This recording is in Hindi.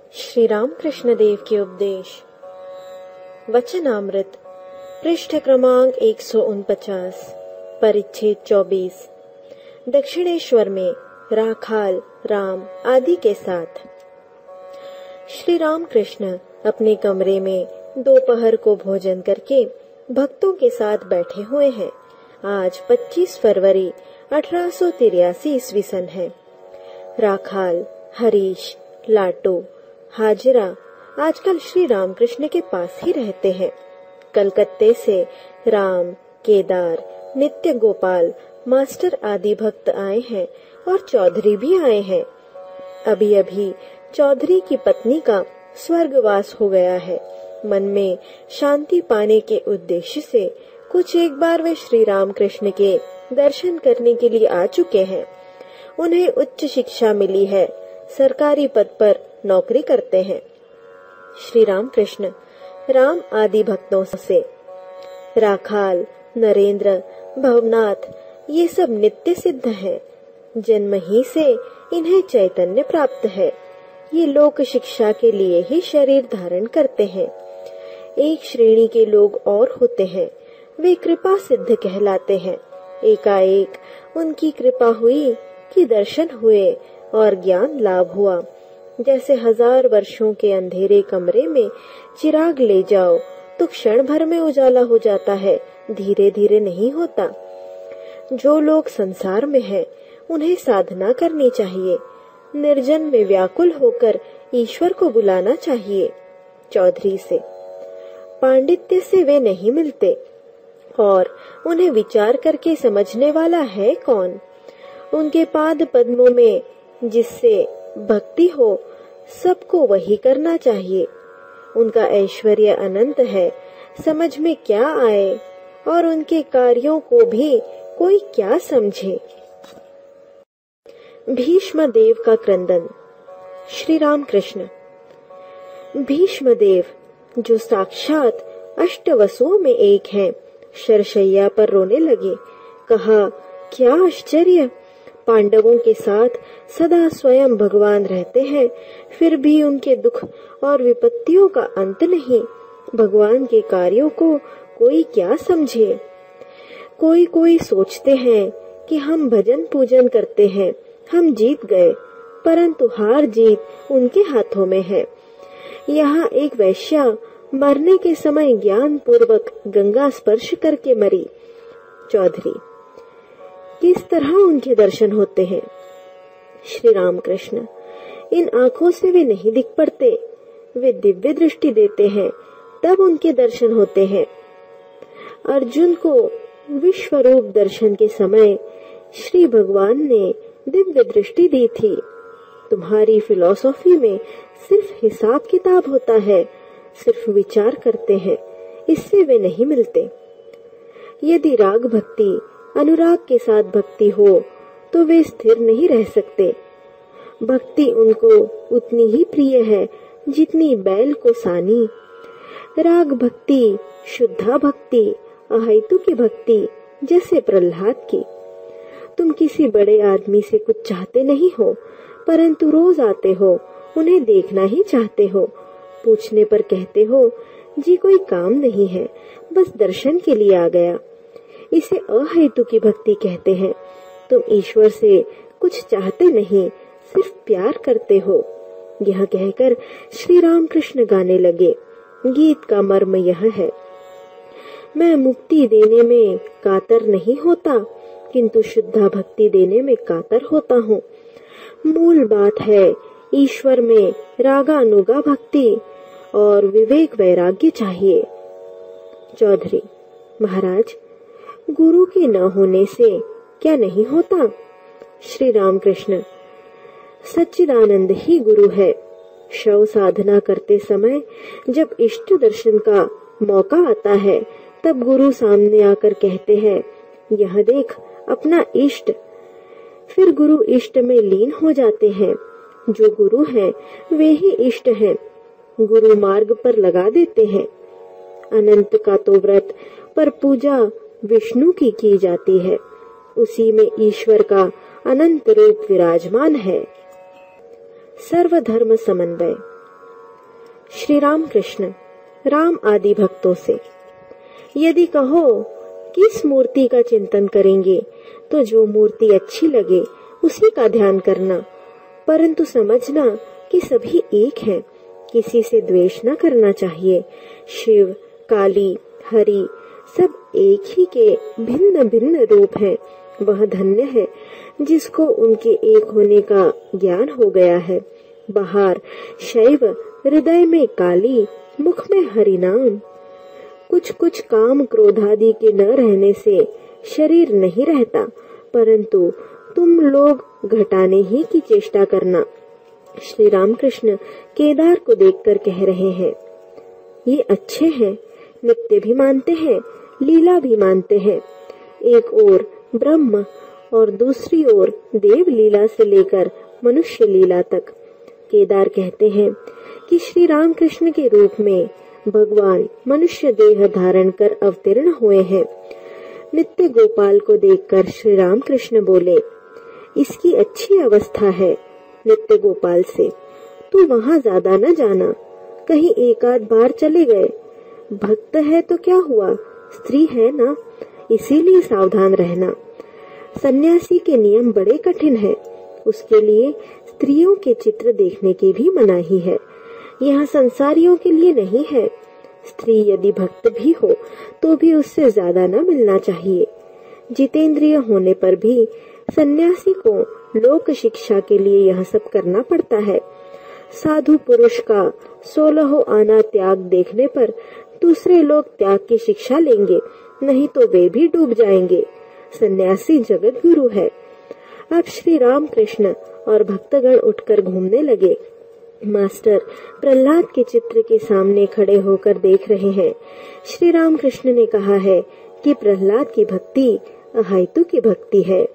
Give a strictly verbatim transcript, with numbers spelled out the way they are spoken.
श्री राम कृष्ण देव के उपदेश वचनामृत पृष्ठ क्रमांक एक सौ उनपचास परिच्छेद चौबीस। दक्षिणेश्वर में राखाल राम आदि के साथ। श्री राम कृष्ण अपने कमरे में दोपहर को भोजन करके भक्तों के साथ बैठे हुए हैं। आज पच्चीस फरवरी अठारह सौ तिरासी ईस्वी सन है। राखाल, हरीश, लाटू, हाजिरा आजकल श्री राम कृष्ण के पास ही रहते हैं। कलकत्ते से राम, केदार, नित्य गोपाल, मास्टर आदि भक्त आए हैं और चौधरी भी आए हैं। अभी अभी चौधरी की पत्नी का स्वर्गवास हो गया है। मन में शांति पाने के उद्देश्य से कुछ एक बार वे श्री राम कृष्ण के दर्शन करने के लिए आ चुके हैं। उन्हें उच्च शिक्षा मिली है, सरकारी पद पर नौकरी करते हैं। श्री राम कृष्ण राम आदि भक्तों से राखाल, नरेंद्र, भवनाथ ये सब नित्य सिद्ध हैं। जन्म ही से इन्हें चैतन्य प्राप्त है। ये लोक शिक्षा के लिए ही शरीर धारण करते हैं। एक श्रेणी के लोग और होते हैं, वे कृपा सिद्ध कहलाते हैं। एकाएक उनकी कृपा हुई कि दर्शन हुए और ज्ञान लाभ हुआ। जैसे हजार वर्षों के अंधेरे कमरे में चिराग ले जाओ तो क्षण भर में उजाला हो जाता है, धीरे धीरे नहीं होता। जो लोग संसार में हैं, उन्हें साधना करनी चाहिए। निर्जन में व्याकुल होकर ईश्वर को बुलाना चाहिए। चौधरी से पांडित्य से वे नहीं मिलते और उन्हें विचार करके समझने वाला है कौन। उनके पाद पद्मों में जिससे भक्ति हो, सबको वही करना चाहिए। उनका ऐश्वर्य अनंत है, समझ में क्या आए और उनके कार्यों को भी कोई क्या समझे। भीष्म देव का क्रंदन। श्री राम कृष्ण भीष्म देव जो साक्षात अष्टवसुओं में एक हैं, शरशैया पर रोने लगे। कहा, क्या आश्चर्य, पांडवों के साथ सदा स्वयं भगवान रहते हैं, फिर भी उनके दुख और विपत्तियों का अंत नहीं। भगवान के कार्यों को कोई क्या समझे। कोई कोई सोचते हैं कि हम भजन पूजन करते हैं, हम जीत गए, परंतु हार जीत उनके हाथों में है। यहाँ एक वैश्या मरने के समय ज्ञान पूर्वक गंगा स्पर्श करके मरी। चौधरी किस तरह उनके दर्शन होते हैं। श्री राम कृष्ण इन आंखों से वे नहीं दिख पड़ते, वे दिव्य दृष्टि देते हैं, तब उनके दर्शन होते हैं। अर्जुन को विश्व रूप दर्शन के समय श्री भगवान ने दिव्य दृष्टि दी थी। तुम्हारी फिलॉसफी में सिर्फ हिसाब किताब होता है, सिर्फ विचार करते हैं, इससे वे नहीं मिलते। यदि राग भक्ति अनुराग के साथ भक्ति हो तो वे स्थिर नहीं रह सकते। भक्ति उनको उतनी ही प्रिय है जितनी बैल को सानी। राग भक्ति, शुद्धा भक्ति, अहेतु की भक्ति, जैसे प्रहलाद की। तुम किसी बड़े आदमी से कुछ चाहते नहीं हो, परंतु रोज आते हो, उन्हें देखना ही चाहते हो। पूछने पर कहते हो, जी कोई काम नहीं है, बस दर्शन के लिए आ गया। इसे अहेतु की भक्ति कहते हैं। तुम ईश्वर से कुछ चाहते नहीं, सिर्फ प्यार करते हो। यह कहकर श्री राम कृष्ण गाने लगे। गीत का मर्म यह है, मैं मुक्ति देने में कातर नहीं होता, किंतु शुद्धा भक्ति देने में कातर होता हूँ। मूल बात है ईश्वर में रागानुगा भक्ति और विवेक वैराग्य चाहिए। चौधरी महाराज, गुरु के न होने से क्या नहीं होता। श्री राम कृष्ण सच्चिदानंद ही गुरु है। शव साधना करते समय जब इष्ट दर्शन का मौका आता है, तब गुरु सामने आकर कहते हैं, यह देख अपना इष्ट। फिर गुरु इष्ट में लीन हो जाते हैं। जो गुरु हैं वे ही इष्ट हैं, गुरु मार्ग पर लगा देते हैं। अनंत का तो व्रत पर पूजा विष्णु की की जाती है, उसी में ईश्वर का अनंत रूप विराजमान है। सर्वधर्म समन्वय। श्री राम कृष्ण राम आदि भक्तों से, यदि कहो किस मूर्ति का चिंतन करेंगे तो जो मूर्ति अच्छी लगे उसी का ध्यान करना, परंतु समझना कि सभी एक हैं, किसी से द्वेष न करना चाहिए। शिव, काली, हरि सब एक ही के भिन्न भिन्न रूप हैं। वह धन्य है जिसको उनके एक होने का ज्ञान हो गया है। बाहर शैव, हृदय में काली, मुख में हरि नाम। कुछ कुछ काम क्रोधादि के न रहने से शरीर नहीं रहता, परंतु तुम लोग घटाने ही की चेष्टा करना। श्री रामकृष्ण केदार को देखकर कह रहे हैं, ये अच्छे हैं, नित्य भी मानते हैं, लीला भी मानते हैं। एक ओर ब्रह्म और दूसरी ओर देव लीला से लेकर मनुष्य लीला तक। केदार कहते हैं कि श्री रामकृष्ण के रूप में भगवान मनुष्य देह धारण कर अवतीर्ण हुए हैं। नित्य गोपाल को देखकर श्री रामकृष्ण बोले, इसकी अच्छी अवस्था है नित्य गोपाल से, तू वहां ज्यादा न जाना, कहीं एक आध बार चले गए। भक्त है तो क्या हुआ, स्त्री है ना, इसीलिए सावधान रहना। सन्यासी के नियम बड़े कठिन है, उसके लिए स्त्रियों के चित्र देखने की भी मनाही है। यहाँ संसारियों के लिए नहीं है। स्त्री यदि भक्त भी हो तो भी उससे ज्यादा न मिलना चाहिए। जितेंद्रिय होने पर भी सन्यासी को लोक शिक्षा के लिए यह सब करना पड़ता है। साधु पुरुष का सोलह आना त्याग देखने पर दूसरे लोग त्याग की शिक्षा लेंगे, नहीं तो वे भी डूब जाएंगे। सन्यासी जगत गुरु है। अब श्री राम कृष्ण और भक्तगण उठकर घूमने लगे। मास्टर प्रहलाद के चित्र के सामने खड़े होकर देख रहे हैं। श्री राम कृष्ण ने कहा है कि प्रहलाद की भक्ति अहायतु की भक्ति है।